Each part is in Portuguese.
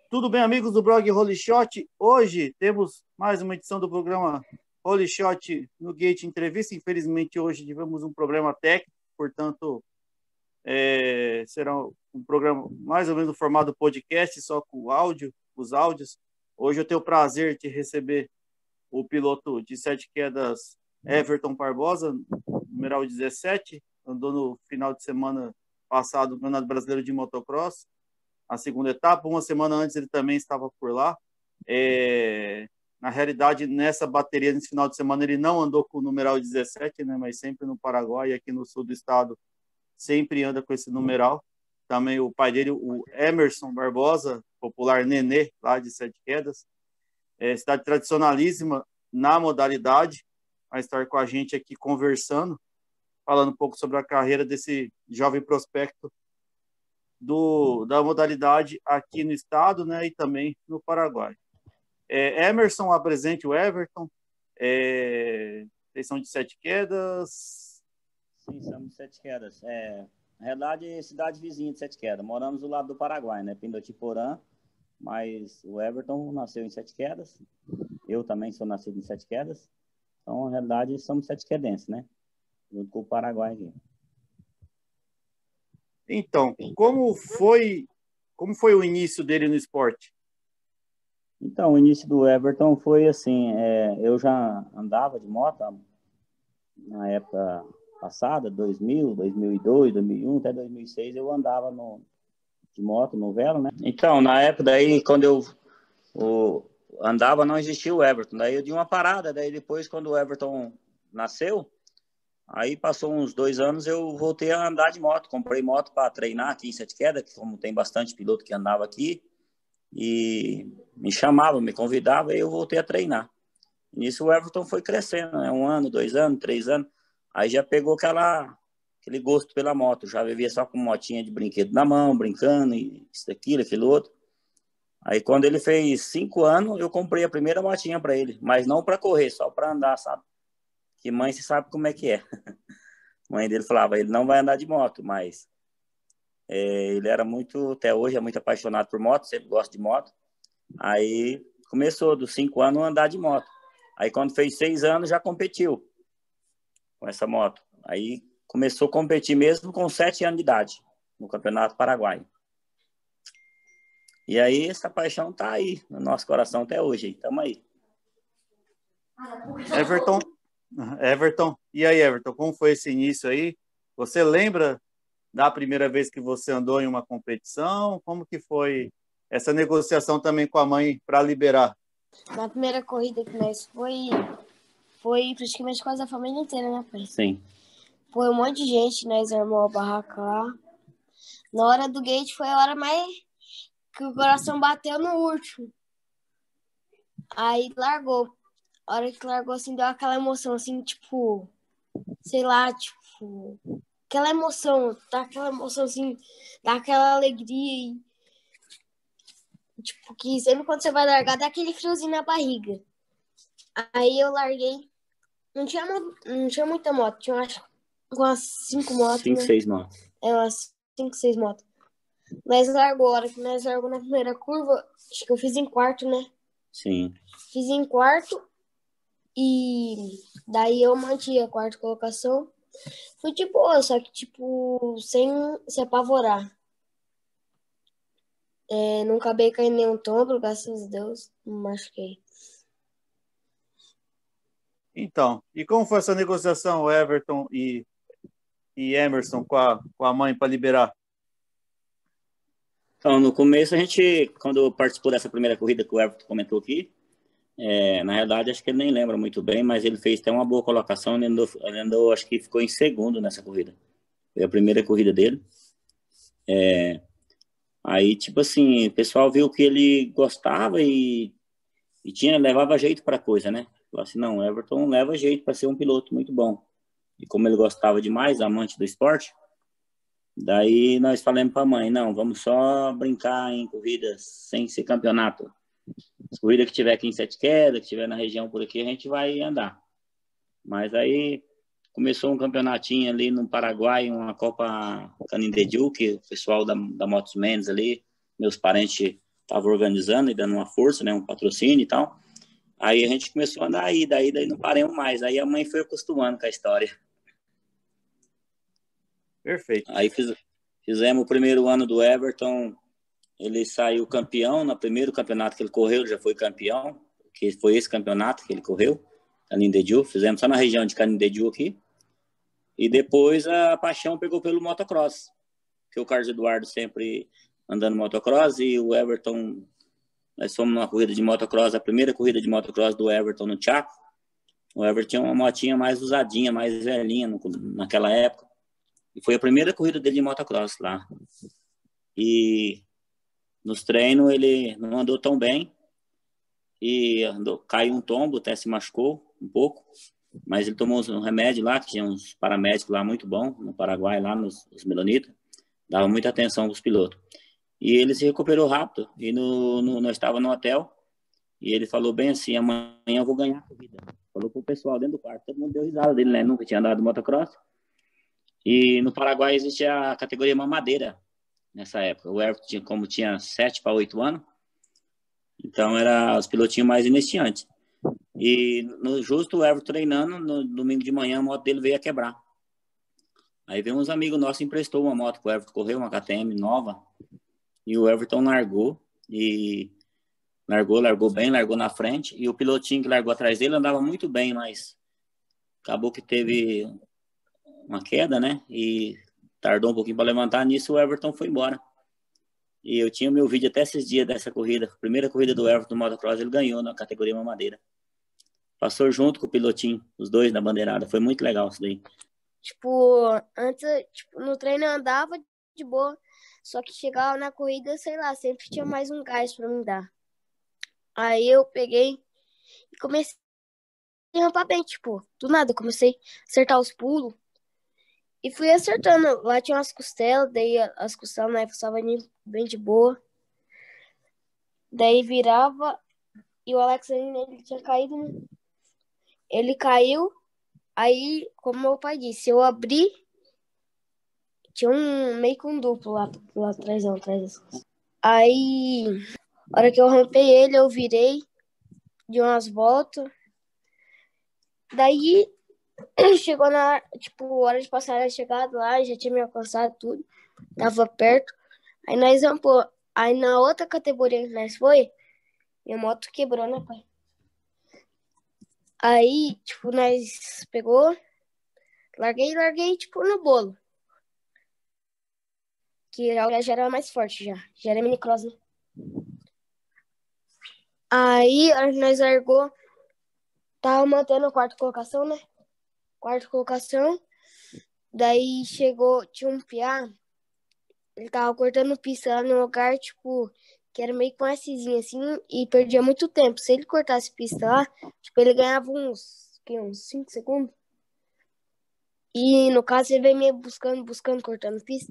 Tudo bem, amigos do blog Holy Shot? Hoje temos mais uma edição do programa Holy Shot no Gate Entrevista. Infelizmente, hoje tivemos um problema técnico, portanto, será um programa mais ou menos no formato podcast, só com áudio, os áudios. Hoje eu tenho o prazer de receber o piloto de 7 quedas, Everton Barbosa, numeral 17, andou no final de semana passado no Campeonato Brasileiro de Motocross, a segunda etapa. Uma semana antes ele também estava por lá. Na realidade, nessa bateria, nesse final de semana, ele não andou com o numeral 17, né, mas sempre no Paraguai, aqui no sul do estado, sempre anda com esse numeral. Também o pai dele, o Emerson Barbosa, popular Nenê, lá de 7 quedas. Cidade tradicionalíssima na modalidade, vai estar com a gente aqui conversando, falando um pouco sobre a carreira desse jovem prospecto da modalidade aqui no estado, né, e também no Paraguai. Emerson, apresente o Everton. Vocês são de 7 quedas? Sim, somos de 7 quedas. Na realidade, cidade vizinha de 7 quedas. Moramos do lado do Paraguai, né, Pindotiporã, mas o Everton nasceu em 7 quedas. Eu também sou nascido em 7 quedas. Então, na realidade, somos 7 quedenses, né, junto com o Paraguai aqui. Então, como foi o início dele no esporte? Então, o início do Everton foi assim, eu já andava de moto na época passada, 2000, 2002, 2001, até 2006, eu andava de moto no Velo, né? Então, na época daí, quando eu andava, não existia o Everton. Daí eu dei uma parada, daí depois, quando o Everton nasceu, aí passou uns 2 anos, eu voltei a andar de moto. Comprei moto para treinar aqui em 7 quedas, como tem bastante piloto que andava aqui, e me chamava, me convidava, e eu voltei a treinar. Nisso o Everton foi crescendo, né? 1 ano, 2 anos, 3 anos, aí já pegou aquele gosto pela moto, já vivia só com motinha de brinquedo na mão, brincando, e isso, aquilo, aquilo outro. Aí quando ele fez 5 anos, eu comprei a primeira motinha para ele, mas não para correr, só para andar, sabe? Que mãe, você sabe como é que é. A mãe dele falava, ele não vai andar de moto, mas ele era muito, até hoje, é muito apaixonado por moto, sempre gosta de moto. Aí começou dos 5 anos a andar de moto. Aí quando fez 6 anos, já competiu com essa moto. Aí começou a competir mesmo com 7 anos de idade, no Campeonato Paraguai. E aí essa paixão tá aí, no nosso coração até hoje. Estamos aí. Everton, e aí, Everton, como foi esse início aí? Você lembra da primeira vez que você andou em uma competição? Como que foi essa negociação também com a mãe para liberar? Na primeira corrida que nós foi praticamente quase a família inteira, né, pai? Sim. Foi um monte de gente, nós armamos a barraca lá. Na hora do gate foi a hora mais que o coração bateu no último. Aí largou. A hora que largou, assim, deu aquela emoção, assim, tipo... Sei lá, tipo... Aquela emoção, assim... Dá aquela alegria e... Tipo, que sempre quando você vai largar, dá aquele friozinho na barriga. Aí eu larguei. Não tinha muita moto. Tinha umas 5 motos, 5, 6 motos. Umas 5, 6 motos. Nós largou, a hora que nós largou na primeira curva, acho que eu fiz em quarto, né? Sim. Fiz em quarto e daí eu mantive a quarta colocação. Foi de boa, só que, tipo, sem se apavorar. Não acabei caindo nenhum tombo, graças a Deus, não machuquei. Então, e como foi essa negociação, Everton e Emerson, com a mãe para liberar? Então, no começo, a gente, quando participou dessa primeira corrida que o Everton comentou aqui, na realidade, acho que ele nem lembra muito bem, mas ele fez até uma boa colocação, ele andou, acho que ficou em segundo nessa corrida. Foi a primeira corrida dele. Aí, tipo assim, o pessoal viu que ele gostava e levava jeito para coisa, né? Falou assim, não, o Everton leva jeito para ser um piloto muito bom. E como ele gostava demais, amante do esporte, daí nós falamos para a mãe, não, vamos só brincar em corridas sem ser campeonato. As corridas que tiver aqui em 7 quedas, que tiver na região por aqui, a gente vai andar. Mas aí começou um campeonatinho ali no Paraguai, uma Copa Canindeju, que o pessoal da Motos Mendes ali, meus parentes estava organizando e dando uma força, né, um patrocínio e tal. Aí a gente começou a andar aí, daí não paramos mais. Aí a mãe foi acostumando com a história. Perfeito. Aí fizemos o primeiro ano do Everton, ele saiu campeão no primeiro campeonato que ele correu, ele já foi campeão, que foi esse campeonato que ele correu, Canindeyú, fizemos só na região de Canindeyú aqui. E depois a paixão pegou pelo motocross, que o Carlos Eduardo sempre andando motocross e o Everton, nós fomos numa corrida de motocross, a primeira corrida de motocross do Everton no Chaco. O Everton tinha uma motinha mais usadinha, mais velhinha naquela época. E foi a primeira corrida dele de motocross lá. E nos treinos ele não andou tão bem e caiu um tombo, até se machucou um pouco, mas ele tomou um remédio lá, que tinha uns paramédicos lá muito bom no Paraguai, lá nos Melonitas, dava muita atenção para os pilotos. E ele se recuperou rápido, e nós estávamos no hotel, e ele falou bem assim, amanhã eu vou ganhar a corrida. Falou pro pessoal dentro do quarto, todo mundo deu risada dele, né? Nunca tinha andado de motocross. E no Paraguai existe a categoria mamadeira, nessa época. O Everton, como tinha 7 para 8 anos, então era os pilotinhos mais iniciantes. E justo o Everton treinando, no domingo de manhã a moto dele veio a quebrar. Aí veio uns amigos nossos, emprestou uma moto pro Everton correr, uma KTM nova, e o Everton largou, e largou bem, largou na frente, e o pilotinho que largou atrás dele andava muito bem, mas acabou que teve uma queda, né, e tardou um pouquinho para levantar, nisso o Everton foi embora. E eu tinha meu vídeo até esses dias dessa corrida, a primeira corrida do Everton no motocross, ele ganhou na categoria mamadeira. Passou junto com o pilotinho, os dois na bandeirada, foi muito legal isso daí. Tipo, antes, tipo, no treino eu andava de boa, só que chegava na corrida, sei lá, sempre tinha mais um gás pra me dar. Aí eu peguei e comecei a rampar bem, tipo, do nada, comecei a acertar os pulos e fui acertando. Lá tinha umas costelas, daí as costelas na época estavam bem de boa. Daí virava e o Alex ele tinha caído, né? Ele caiu, aí, como meu pai disse, eu abri, tinha meio que um duplo lá atrás, não, atrás. Aí, a hora que eu rampei ele, eu virei de umas voltas. Daí, chegou na, tipo, hora de passar a chegada lá, já tinha me alcançado tudo, tava perto. Aí nós rampou. Aí na outra categoria que nós foi, minha moto quebrou, né, pai? Aí, tipo, nós pegou, larguei, tipo, no bolo. Que já era mais forte, já era minicross, né? Aí, nós largou, tava mantendo a quarta colocação, né? Quarta colocação. Daí chegou, tinha um piá, ele tava cortando pista lá no lugar, tipo, que era meio que um Szinho, assim, e perdia muito tempo. Se ele cortasse pista lá, tipo, ele ganhava uns 5 segundos. E, no caso, ele veio meio buscando, cortando pista.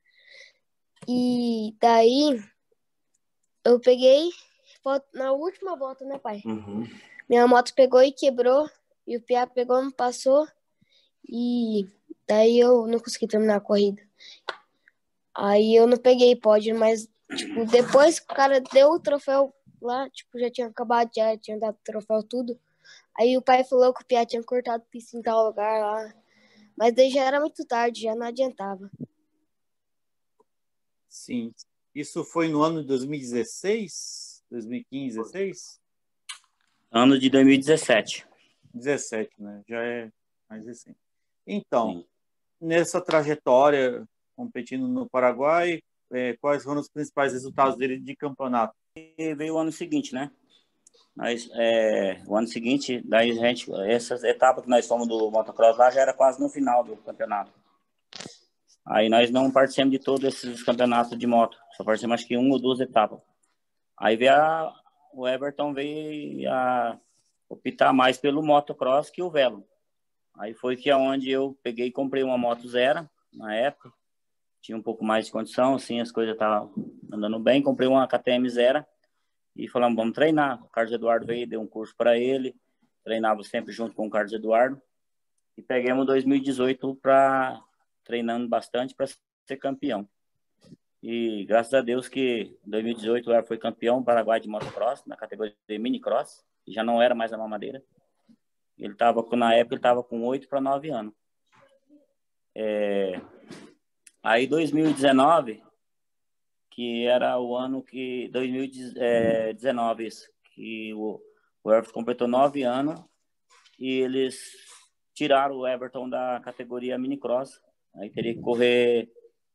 E daí, eu peguei, na última volta, né, pai? Uhum. Minha moto pegou e quebrou, e o piá pegou, não passou, e daí eu não consegui terminar a corrida. Aí eu não peguei pódio, mas, tipo, depois que o cara deu o troféu lá, tipo, já tinha acabado, já tinha dado o troféu tudo. Aí o pai falou que o piá tinha cortado pista em tal lugar lá. Mas daí já era muito tarde, já não adiantava. Sim. Isso foi no ano de 2016? 2015, 16? Ano de 2017. 17, né? Já é mais recente. Então, Sim. nessa trajetória, competindo no Paraguai, quais foram os principais resultados dele de campeonato? E veio o ano seguinte, né? O ano seguinte, daí essas etapas que nós fomos do motocross lá já era quase no final do campeonato. Aí nós não participamos de todos esses campeonatos de moto, só participamos acho que 1 ou 2 etapas. Aí o Everton veio a optar mais pelo motocross que o velo. Aí foi que aonde eu peguei e comprei uma moto zero na época, tinha um pouco mais de condição, assim, as coisas estavam andando bem, comprei uma KTM zero e falamos, vamos treinar. O Carlos Eduardo veio, deu um curso para ele, treinava sempre junto com o Carlos Eduardo e pegamos 2018 para treinando bastante para ser campeão. E graças a Deus que em 2018 o Everton foi campeão paraguai de motocross, na categoria de minicross, e já não era mais a mamadeira. Na época ele estava com 8 para 9 anos. Aí 2019, que era o ano que... 2019, isso, que o Everton completou 9 anos e eles tiraram o Everton da categoria minicross. Aí teria que correr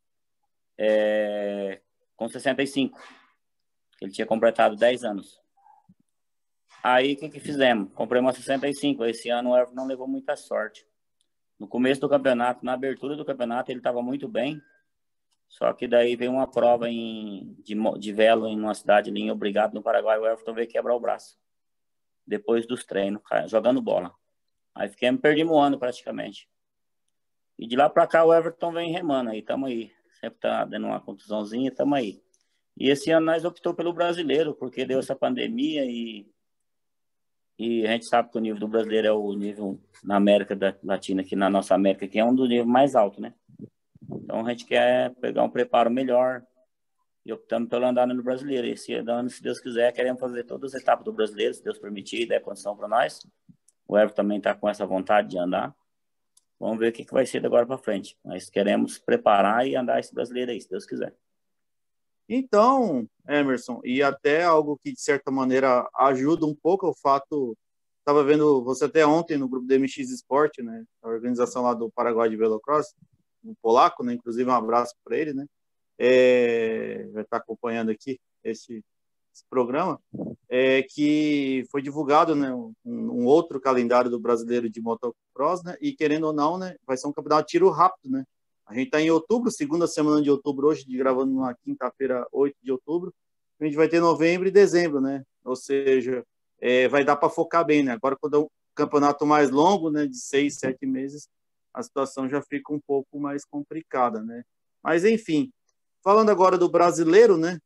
com 65. Ele tinha completado 10 anos. Aí o que fizemos? Comprei uma 65. Esse ano o Everton não levou muita sorte. No começo do campeonato, na abertura do campeonato, ele estava muito bem. Só que daí veio uma prova de velo em uma cidade ali em Obrigado, no Paraguai. O Everton veio quebrar o braço. Depois dos treinos, jogando bola. Aí perdemos um ano praticamente. E de lá para cá o Everton vem remando aí, tamo aí. Sempre tá dando uma contusãozinha, tamo aí. E esse ano nós optou pelo brasileiro, porque deu essa pandemia e a gente sabe que o nível do brasileiro é o nível na América Latina, aqui na nossa América, que é um dos níveis mais altos, né? Então a gente quer pegar um preparo melhor e optamos pelo andar no brasileiro. Esse ano, se Deus quiser, queremos fazer todas as etapas do brasileiro, se Deus permitir e der condição para nós. O Everton também está com essa vontade de andar. Vamos ver o que vai ser de agora para frente. Nós queremos preparar e andar esse brasileiro aí, se Deus quiser. Então, Emerson, e até algo que de certa maneira ajuda um pouco o fato, estava vendo você até ontem no grupo do MX Sport, né, a organização lá do Paraguai de Velocross, um polaco, né, inclusive um abraço para ele, né, vai estar acompanhando aqui esse programa, que foi divulgado, né, um outro calendário do brasileiro de motocross, né, e querendo ou não, né, vai ser um campeonato de tiro rápido, né. A gente está em outubro, segunda semana de outubro, hoje, gravando na quinta-feira, 8 de outubro. A gente vai ter novembro e dezembro, né? Ou seja, vai dar para focar bem, né? Agora, quando é um campeonato mais longo, né, de 6, 7 meses, a situação já fica um pouco mais complicada, né? Mas, enfim, falando agora do brasileiro, né?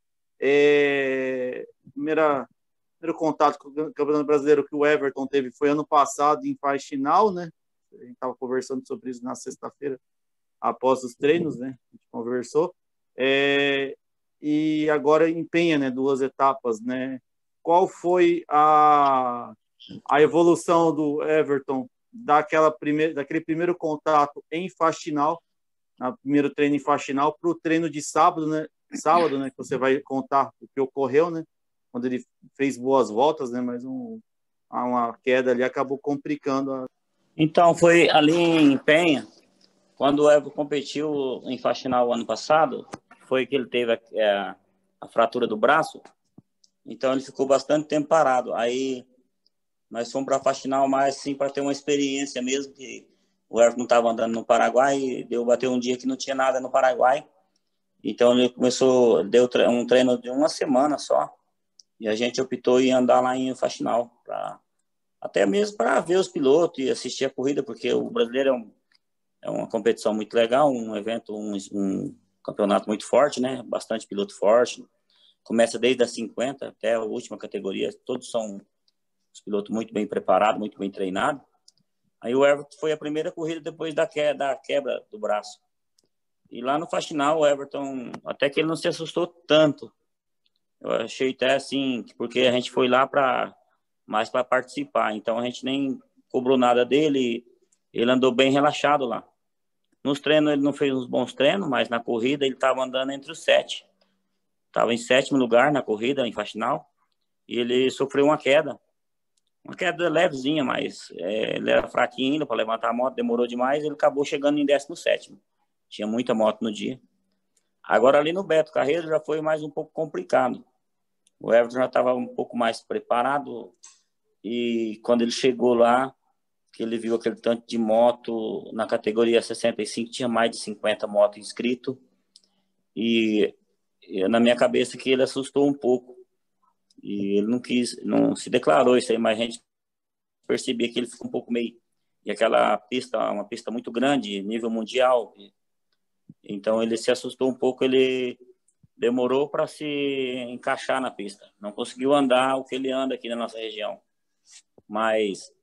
Primeiro contato com o Campeonato Brasileiro que o Everton teve foi ano passado, em Faxinal, né? A gente estava conversando sobre isso na sexta-feira, após os treinos, né? A gente conversou. E agora empenha, né? 2 etapas, né? Qual foi a evolução do Everton daquele primeiro contato em Faxinal, no primeiro treino em Faxinal, para o treino de sábado, né? Sábado, né? Que você vai contar o que ocorreu, né? Quando ele fez boas voltas, né? Mas uma queda ali acabou complicando. Então, foi ali em Penha, quando o Everton competiu em Faxinal ano passado, foi que ele teve a fratura do braço, então ele ficou bastante tempo parado. Aí nós fomos para Faxinal mais assim para ter uma experiência mesmo, que o Everton não estava andando no Paraguai, e bateu um dia que não tinha nada no Paraguai, então ele deu um treino de uma semana só, e a gente optou em andar lá em Faxinal, até mesmo para ver os pilotos e assistir a corrida, porque o brasileiro é uma competição muito legal, um evento, um campeonato muito forte, né? Bastante piloto forte. Começa desde a 50 até a última categoria. Todos são os pilotos muito bem preparados, muito bem treinados. Aí o Everton foi a primeira corrida depois da quebra do braço. E lá no Faxinal, o Everton, até que ele não se assustou tanto. Eu achei até assim, porque a gente foi lá mais para participar. Então a gente nem cobrou nada dele. Ele andou bem relaxado lá. Nos treinos ele não fez uns bons treinos, mas na corrida ele estava andando entre os 7. Estava em 7º lugar na corrida, em Faxinal, e ele sofreu uma queda levezinha, mas ele era fraquinho ainda para levantar a moto, demorou demais, ele acabou chegando em 17º. Tinha muita moto no dia. Agora ali no Beto Carreiro já foi mais um pouco complicado. O Everton já estava um pouco mais preparado, e quando ele chegou lá, que ele viu aquele tanto de moto na categoria 65, tinha mais de 50 motos inscritas, e na minha cabeça que ele assustou um pouco, e ele não se declarou isso aí, mas a gente percebia que ele ficou um pouco meio, e aquela pista, uma pista muito grande, nível mundial, então ele se assustou um pouco, ele demorou para se encaixar na pista, não conseguiu andar o que ele anda aqui na nossa região, mas...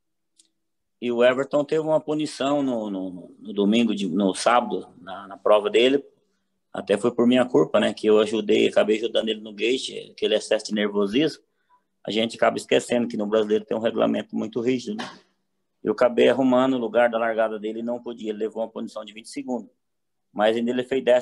E o Everton teve uma punição no domingo, no sábado, na prova dele, Até foi por minha culpa, né? Que eu acabei ajudando ele no gate, aquele excesso de nervosismo. A gente acaba esquecendo que no brasileiro tem um regulamento muito rígido, né? Eu acabei arrumando o lugar da largada dele e não podia. Ele levou uma punição de 20 segundos. Mas ainda ele fez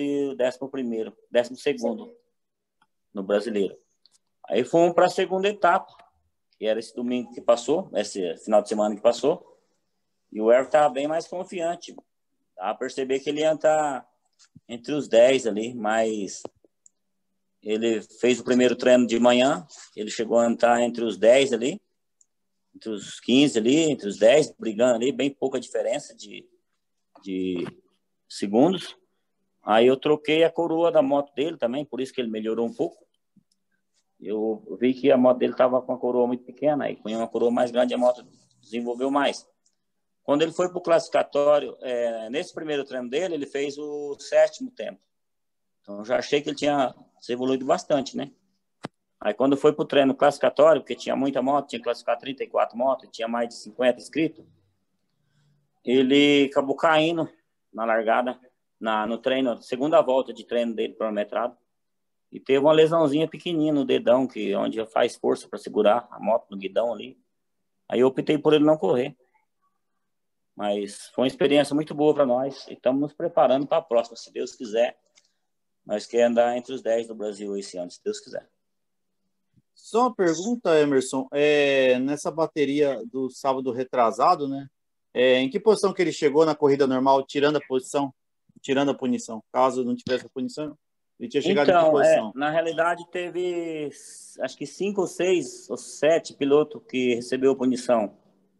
12º no brasileiro. Aí fomos para a segunda etapa, que era esse domingo que passou, esse final de semana que passou. E o Everton estava bem mais confiante. Dá a perceber que ele ia estar entre os 10 ali, mas ele fez o primeiro treino de manhã, ele chegou a entrar entre os 10 ali, entre os 15 ali, entre os 10, brigando ali, bem pouca diferença de segundos. Aí eu troquei a coroa da moto dele também, por isso que ele melhorou um pouco. Eu vi que a moto dele estava com a coroa muito pequena, aí com uma coroa mais grande a moto desenvolveu mais. Quando ele foi para o classificatório, nesse primeiro treino dele, ele fez o 7º tempo. Então eu já achei que ele tinha se evoluído bastante, né? Aí quando foi para o treino classificatório, porque tinha muita moto, tinha que classificar 34 motos, tinha mais de 50 inscritos, ele acabou caindo na largada, no treino, segunda volta de treino dele cronometrado, e teve uma lesãozinha pequenininha no dedão, onde faz força para segurar a moto no guidão ali. Aí eu optei por ele não correr. Mas foi uma experiência muito boa para nós e estamos nos preparando para a próxima, se Deus quiser. Nós queremos andar entre os 10 do Brasil esse ano, se Deus quiser. Só uma pergunta, Emerson. Nessa bateria do sábado retrasado, né? Em que posição que ele chegou na corrida normal, tirando a punição? Caso não tivesse a punição, ele tinha chegado em que posição? Na realidade, teve acho que 5 ou 6 ou 7 pilotos que recebeu a punição.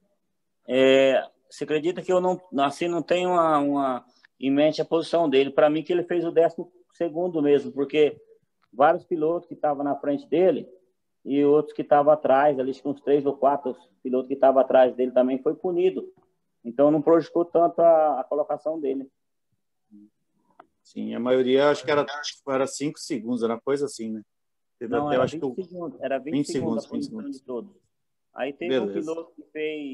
Você acredita que eu não tenho em mente a posição dele? Para mim, que ele fez o 12º mesmo, porque vários pilotos que estavam na frente dele e outros que estavam atrás, ali uns 3 ou 4 pilotos que estavam atrás dele também foi punido. Então não prejudicou tanto a colocação dele. Sim, a maioria acho que era 5 segundos, era coisa assim, né? Teve não, até, era acho 20 que segundos. Era 20 segundos a punição de todos. Aí teve um piloto que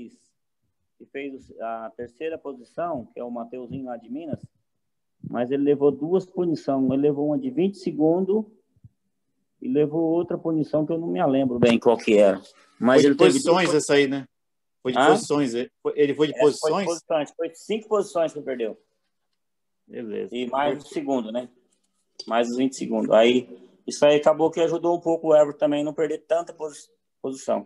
fez a terceira posição, que é o Mateuzinho lá de Minas, mas ele levou 2 punições. Ele levou uma de 20 segundos e levou outra punição que eu não me lembro bem qual que era. Mas foi de ele posições essa aí, né? Foi de posições. Ele foi de posições? Foi 5 posições que ele perdeu. Beleza. E mais o segundo, né? Mais os 20 segundos. Aí, isso aí acabou que ajudou um pouco o Everton também a não perder tanta posição.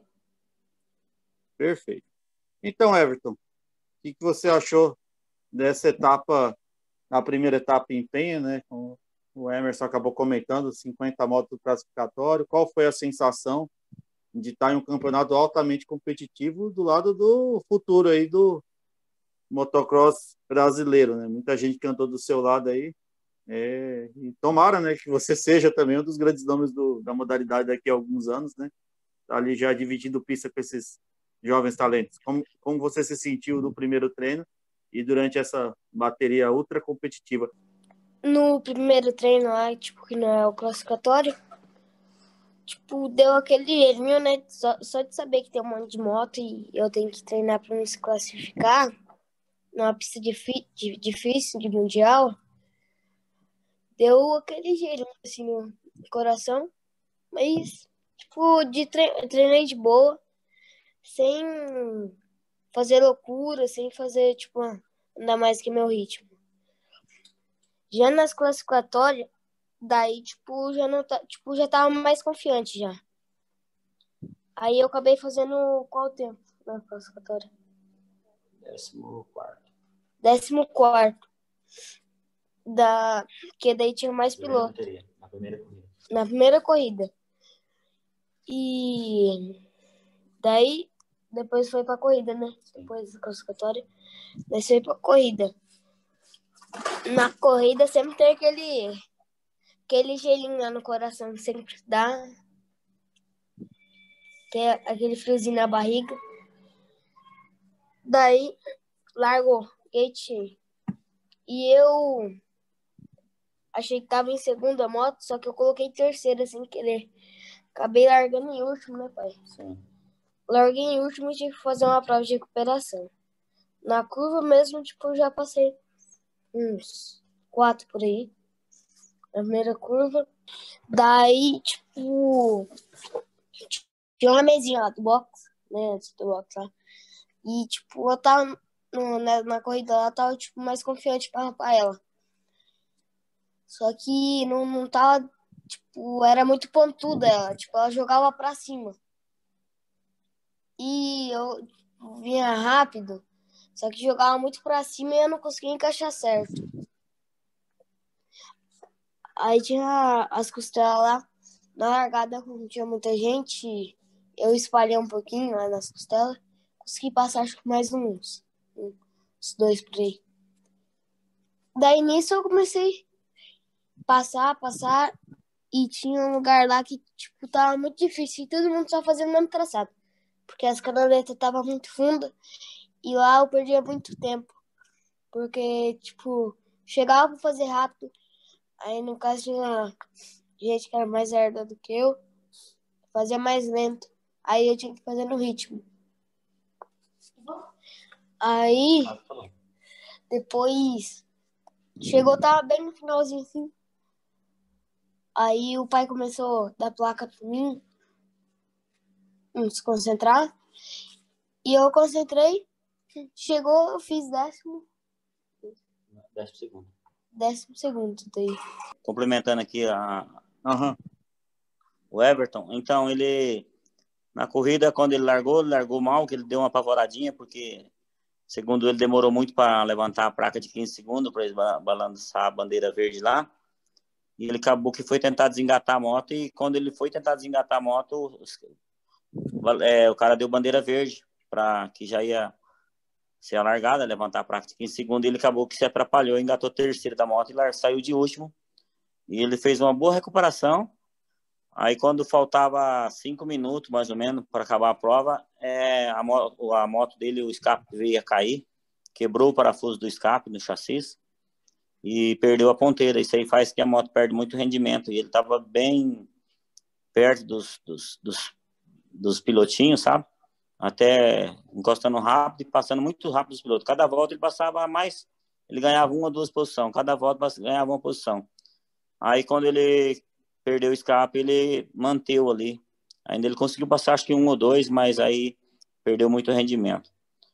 Perfeito. Então, Everton, o que você achou dessa etapa, a primeira etapa em Penha, né? O Emerson acabou comentando, 50 motos classificatório. Qual foi a sensação de estar em um campeonato altamente competitivo do lado do futuro aí do motocross brasileiro, né? Muita gente cantou do seu lado aí. E tomara, né, que você seja também um dos grandes nomes da modalidade daqui a alguns anos, né? Tá ali já dividindo pista com esses jovens talentos. Como você se sentiu no primeiro treino e durante essa bateria ultra competitiva? No primeiro treino lá, tipo, que não é o classificatório, tipo, deu aquele errinho, né? Só de saber que tem um monte de moto e eu tenho que treinar para me se classificar numa pista difícil, de mundial, deu aquele gelo assim no coração. Mas, tipo, treinei de boa, sem fazer loucura, sem fazer, tipo, andar mais que meu ritmo. Já nas classificatórias, daí, tipo, já não tá, tipo, já tava mais confiante já. Aí eu acabei fazendo qual tempo na classificatória? 14º. 14º. Que daí tinha mais piloto. Na primeira corrida. E daí, depois foi pra corrida, né? Depois da classificatória, daí foi pra corrida. Na corrida sempre tem aquele gelinho lá no coração, sempre dá. Tem aquele friozinho na barriga. Daí, largou, gate. E eu achei que tava em segunda moto, só que eu coloquei terceira sem querer. Acabei largando em último, né, pai? Sim. Larguei em último e tive que fazer uma prova de recuperação. Na curva mesmo, tipo, eu já passei uns 4 por aí. na primeira curva. Daí, tipo, tinha uma mesinha lá do box, né? Do box lá. E, tipo, eu tava na corrida lá, eu tava, tipo, mais confiante pra rapar ela. Só que não tava, tipo, era muito pontuda ela. Tipo, ela jogava pra cima. E eu vinha rápido, só que jogava muito pra cima e eu não conseguia encaixar certo. Aí tinha as costelas lá, na largada, como tinha muita gente, eu espalhei um pouquinho lá nas costelas, consegui passar acho que mais uns 2 por aí. Daí nisso eu comecei a passar, e tinha um lugar lá que, tipo, tava muito difícil, e todo mundo só fazendo o mesmo traçado, porque as canavetas estavam muito fundas, e lá eu perdia muito tempo, porque, tipo, chegava pra fazer rápido, aí no caso tinha gente que era mais lerda do que eu, fazia mais lento, aí eu tinha que fazer no ritmo. Aí, depois, chegou, tava bem no finalzinho assim, aí o pai começou a dar placa pra mim, se concentrar, e eu concentrei, chegou, eu fiz 10º daí. Complementando aqui Aham. o Everton, então ele, na corrida, quando ele largou mal, que ele deu uma apavoradinha, porque, segundo ele, demorou muito para levantar a placa de 15 segundos, para ele balançar a bandeira verde lá, e ele acabou que foi tentar desengatar a moto, e quando ele foi tentar desengatar a moto, o cara deu bandeira verde, para que já ia ser a largada, levantar a placa de 15 segundos, e ele acabou que se atrapalhou, engatou terceiro da moto e saiu de último. E ele fez uma boa recuperação. Aí, quando faltava 5 minutos, mais ou menos, para acabar a prova, a moto dele, o escape veio a cair, quebrou o parafuso do escape no chassi e perdeu a ponteira. Isso aí faz que a moto perde muito rendimento. E ele estava bem perto dos pilotinhos, sabe? Até encostando rápido e passando muito rápido os pilotos. Cada volta ele passava mais, ele ganhava 1 ou 2 posições. Cada volta ganhava uma posição. Aí, quando ele perdeu o escape, ele manteve ali. Ainda ele conseguiu passar, acho que 1 ou 2, mas aí perdeu muito rendimento.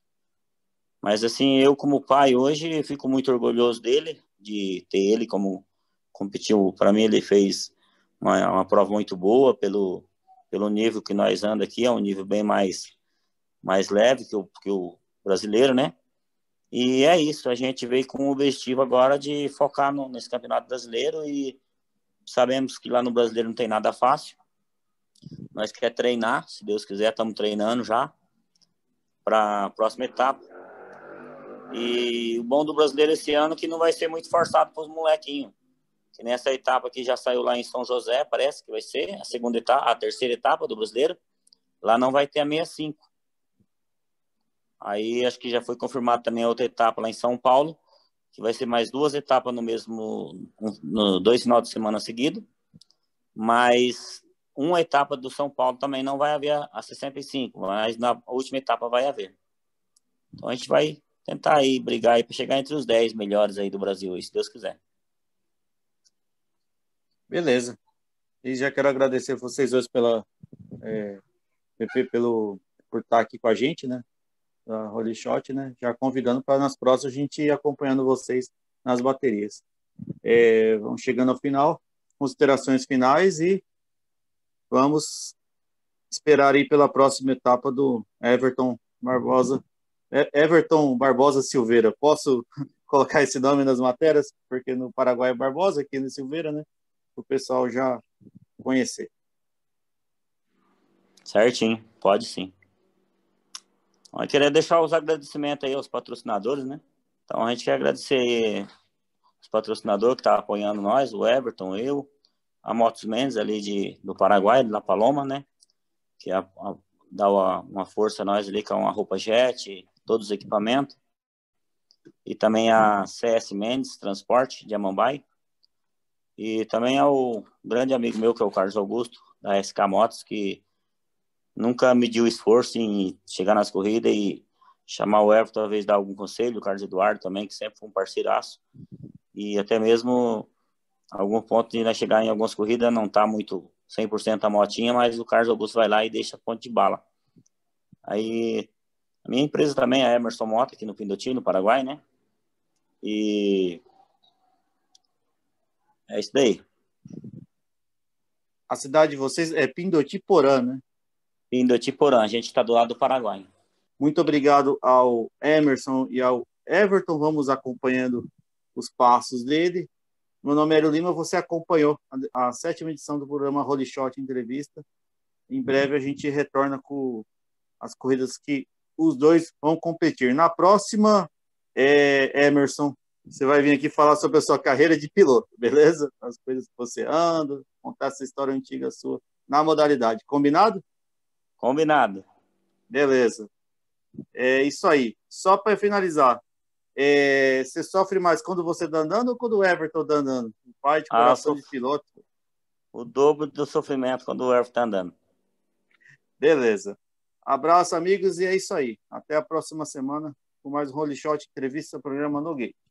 Mas, assim, eu como pai hoje, fico muito orgulhoso dele, de ter ele como competiu. Para mim, ele fez uma prova muito boa pelo nível que nós andamos aqui, é um nível bem mais leve que o brasileiro, né? E é isso, a gente veio com o objetivo agora de focar nesse campeonato brasileiro e sabemos que lá no brasileiro não tem nada fácil. Nós queremos treinar, se Deus quiser, estamos treinando já para a próxima etapa. E o bom do brasileiro esse ano é que não vai ser muito forçado para os molequinhos. Que nessa etapa aqui já saiu lá em São José, parece que vai ser a segunda etapa, a terceira etapa do brasileiro. Lá não vai ter a 65. Aí acho que já foi confirmado também a outra etapa lá em São Paulo, que vai ser mais 2 etapas no 2 finais de semana seguidos. Mas uma etapa do São Paulo também não vai haver a 65, mas na última etapa vai haver. Então a gente vai tentar aí brigar aí para chegar entre os 10 melhores aí do Brasil, se Deus quiser. Beleza. E já quero agradecer vocês dois por estar aqui com a gente, né? Da Holy Shot, né? Já convidando para nas próximas a gente ir acompanhando vocês nas baterias. Vamos chegando ao final, considerações finais e vamos esperar aí pela próxima etapa do Everton Barbosa. Everton Barbosa Silveira. Posso colocar esse nome nas matérias? Porque no Paraguai é Barbosa, aqui no Silveira, né? O pessoal já conhecer. Certinho, pode sim. Eu queria deixar os agradecimentos aí aos patrocinadores, né? Então a gente quer agradecer os patrocinadores que estão apoiando nós, o Everton, eu, a Motos Mendes ali do Paraguai, de La Paloma, né? Que dá uma força a nós ali com a roupa jet, todos os equipamentos. E também a CS Mendes Transporte de Amambai. E também ao grande amigo meu, que é o Carlos Augusto, da SK Motos, que nunca mediu esforço em chegar nas corridas e chamar o Everton, talvez dar algum conselho, o Carlos Eduardo também, que sempre foi um parceiraço. E até mesmo algum ponto de nós chegar em algumas corridas, não tá muito 100% a motinha, mas o Carlos Augusto vai lá e deixa a ponte de bala. Aí, a minha empresa também é a Emerson Moto, aqui no Pindoti, no Paraguai, né? E é isso daí. A cidade de vocês é Pindotiporã, né? Pindotiporã, a gente está do lado do Paraguai. Muito obrigado ao Emerson e ao Everton. Vamos acompanhando os passos dele. Meu nome é Hélio Lima, você acompanhou a 7ª edição do programa Holy Shot Entrevista. Em breve a gente retorna com as corridas que os dois vão competir. Na próxima, Emerson, você vai vir aqui falar sobre a sua carreira de piloto, beleza? As coisas que você anda, contar essa história antiga sua na modalidade. Combinado? Combinado. Beleza. É isso aí. Só para finalizar, você sofre mais quando você está andando ou quando o Everton está andando? O pai de coração de piloto. O dobro do sofrimento quando o Everton está andando. Beleza. Abraço, amigos, e é isso aí. Até a próxima semana com mais um Holy Shot Entrevista, programa No Gate.